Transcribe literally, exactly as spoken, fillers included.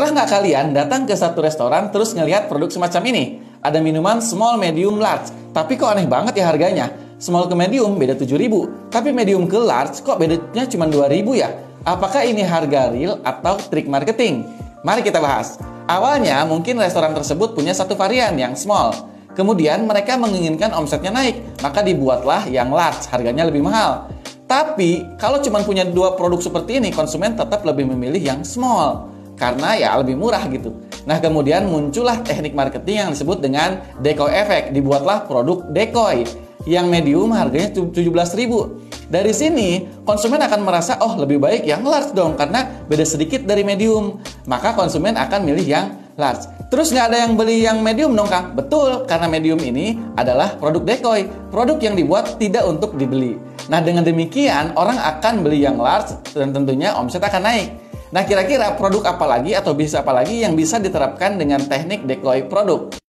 Pernah nggak kalian datang ke satu restoran terus ngelihat produk semacam ini? Ada minuman small, medium, large. Tapi kok aneh banget ya harganya? Small ke medium beda tujuh ribu. Tapi medium ke large kok bedanya cuma dua ribu ya? Apakah ini harga real atau trik marketing? Mari kita bahas. Awalnya mungkin restoran tersebut punya satu varian yang small. Kemudian mereka menginginkan omsetnya naik, maka dibuatlah yang large, harganya lebih mahal. Tapi kalau cuma punya dua produk seperti ini, konsumen tetap lebih memilih yang small karena ya lebih murah gitu. Nah, kemudian muncullah teknik marketing yang disebut dengan decoy effect. Dibuatlah produk decoy yang medium harganya tujuh belas ribu. Dari sini konsumen akan merasa oh lebih baik yang large dong karena beda sedikit dari medium. Maka konsumen akan milih yang large. Terus nggak ada yang beli yang medium dong Kang? Betul, karena medium ini adalah produk decoy, produk yang dibuat tidak untuk dibeli. Nah, dengan demikian orang akan beli yang large dan tentunya omset akan naik. Nah, kira-kira produk apa lagi atau bisnis apa lagi yang bisa diterapkan dengan teknik decoy produk?